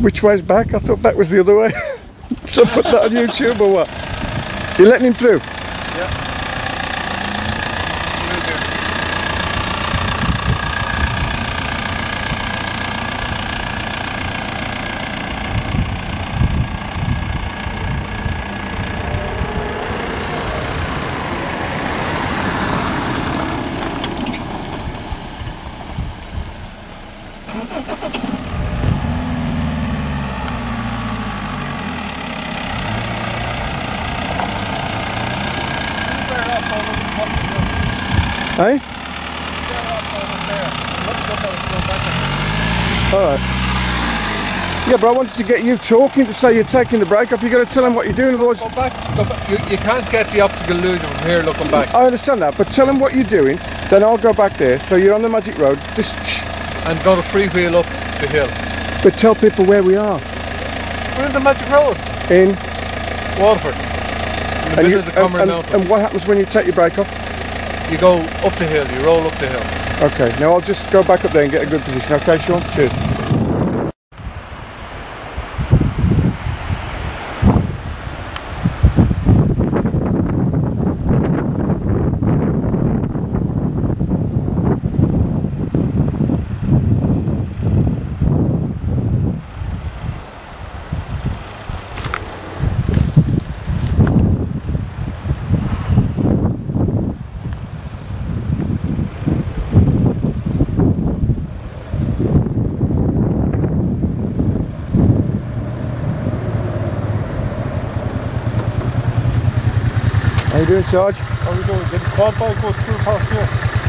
Which way's back? I thought back was the other way. So put that on YouTube or what? You letting him through? Yeah. Hey? Alright. Yeah, but I wanted to get you talking to say you're taking the brake off. You've got to tell him what you're doing, otherwise... Go back. You can't get the optical illusion from here looking back. I understand that, but tell him what you're doing, then I'll go back there. So you're on the magic road, just shh. And go to freewheel up the hill. But tell people where we are. We're in the magic road. In? Waterford. In the middle of the Comeragh Mountains. And what happens when you take your brake off? You go up the hill, you roll up the hill. Okay, now I'll just go back up there and get a good position. Okay, Sean? Cheers. How you doing, Sarge? How are you doing? Did the quad bike go through past here?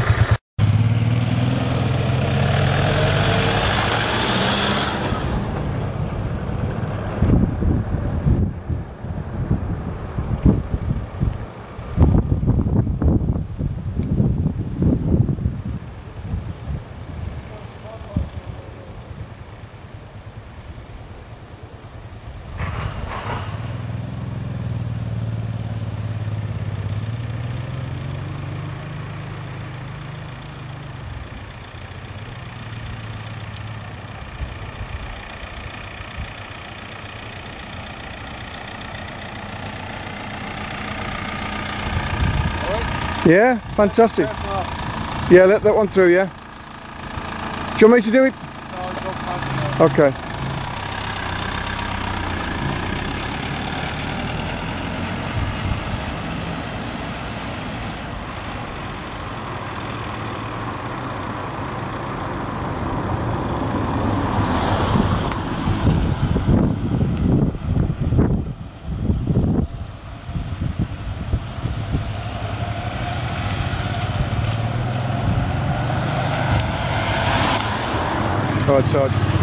Yeah, fantastic. Yeah, let that one through, yeah? Do you want me to do it? No, okay. All right, Sarge.